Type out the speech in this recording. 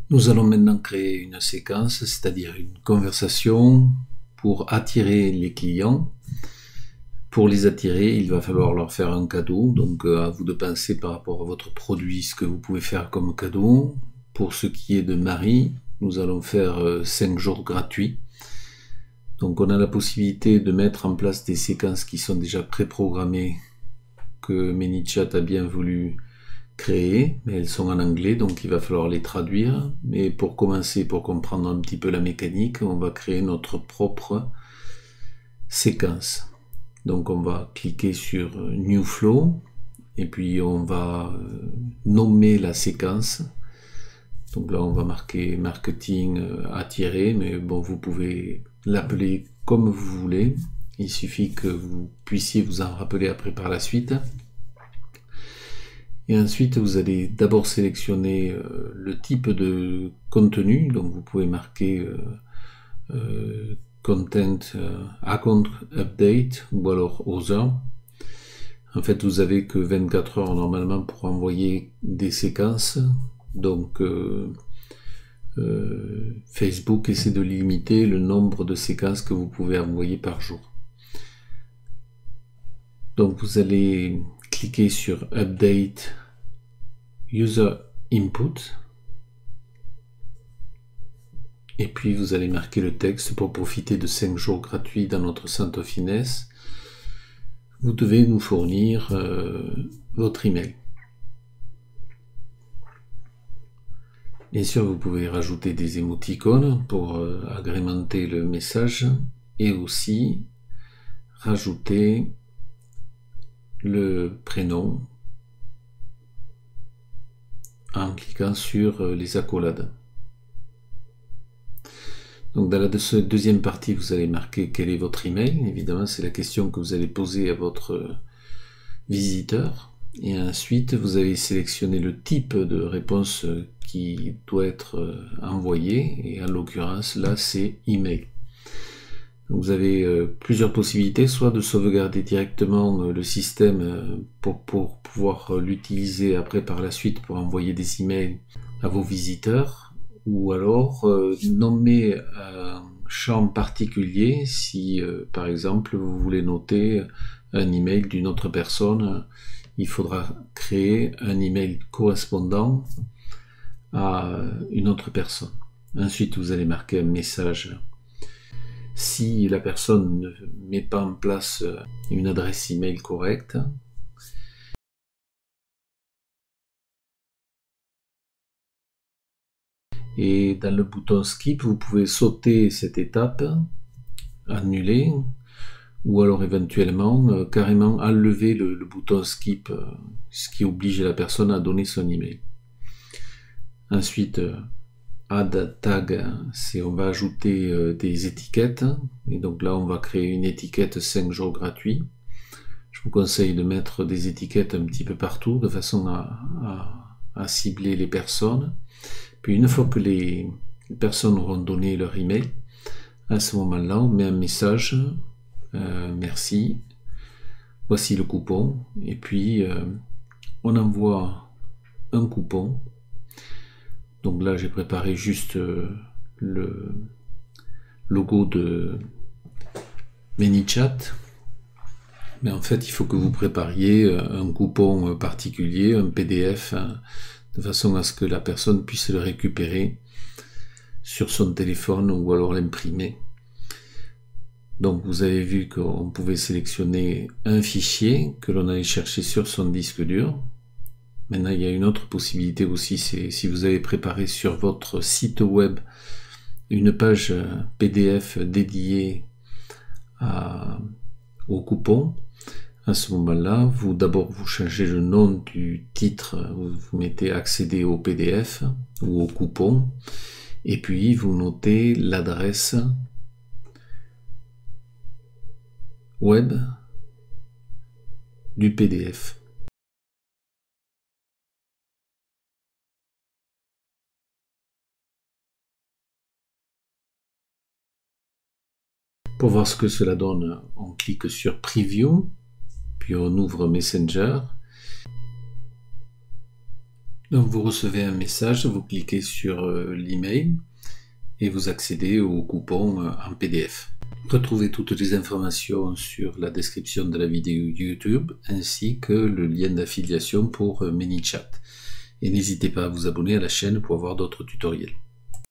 Nous allons maintenant créer une séquence, c'est-à-dire une conversation pour attirer les clients. Pour les attirer, il va falloir leur faire un cadeau, donc à vous de penser par rapport à votre produit ce que vous pouvez faire comme cadeau. Pour ce qui est de Marie, nous allons faire 5 jours gratuits. Donc on a la possibilité de mettre en place des séquences qui sont déjà préprogrammées, que ManyChat a bien voulu créer, mais elles sont en anglais, donc il va falloir les traduire. Mais pour commencer, pour comprendre un petit peu la mécanique, on va créer notre propre séquence. Donc on va cliquer sur New Flow, et puis on va nommer la séquence. Donc là on va marquer marketing attiré, mais bon, vous pouvez l'appeler comme vous voulez. Il suffit que vous puissiez vous en rappeler après par la suite. Et ensuite, vous allez d'abord sélectionner le type de contenu. Donc vous pouvez marquer Content Account Update ou alors Other. En fait, vous avez que 24 heures normalement pour envoyer des séquences. Donc Facebook essaie de limiter le nombre de séquences que vous pouvez envoyer par jour. Donc vous allez cliquer sur Update User Input et puis vous allez marquer le texte pour profiter de 5 jours gratuits dans notre centre finesse. Vous devez nous fournir votre email. Bien sûr, vous pouvez rajouter des émoticônes pour agrémenter le message et aussi rajouter le prénom en cliquant sur les accolades. Donc dans la deuxième partie, vous allez marquer quel est votre email. Évidemment, c'est la question que vous allez poser à votre visiteur. Et ensuite, vous allez sélectionner le type de réponse qui doit être envoyé. Et en l'occurrence, là, c'est email. Donc vous avez plusieurs possibilités, soit de sauvegarder directement le système pour pouvoir l'utiliser après par la suite pour envoyer des emails à vos visiteurs, ou alors nommer un champ particulier si par exemple vous voulez noter un email d'une autre personne. Il faudra créer un email correspondant à une autre personne. Ensuite, vous allez marquer un message. Si la personne ne met pas en place une adresse email correcte, et dans le bouton Skip, vous pouvez sauter cette étape, annuler, ou alors éventuellement carrément enlever le bouton Skip, ce qui oblige la personne à donner son email. Ensuite, Add Tag, c'est on va ajouter des étiquettes, et donc là on va créer une étiquette 5 jours gratuits. Je vous conseille de mettre des étiquettes un petit peu partout de façon à cibler les personnes. Puis une fois que les personnes auront donné leur email, à ce moment-là on met un message, merci, voici le coupon, et puis on envoie un coupon. Donc là j'ai préparé juste le logo de ManyChat, mais en fait il faut que vous prépariez un coupon particulier, un PDF, de façon à ce que la personne puisse le récupérer sur son téléphone ou alors l'imprimer. Donc vous avez vu qu'on pouvait sélectionner un fichier que l'on allait chercher sur son disque dur. Maintenant, il y a une autre possibilité aussi, c'est si vous avez préparé sur votre site web une page PDF dédiée au coupon. À ce moment-là, d'abord vous changez le nom du titre, vous mettez accéder au PDF ou au coupon, et puis vous notez l'adresse web du PDF. Pour voir ce que cela donne, on clique sur Preview, puis on ouvre Messenger. Donc vous recevez un message, vous cliquez sur l'email et vous accédez au coupon en PDF. Retrouvez toutes les informations sur la description de la vidéo YouTube ainsi que le lien d'affiliation pour ManyChat. Et n'hésitez pas à vous abonner à la chaîne pour voir d'autres tutoriels.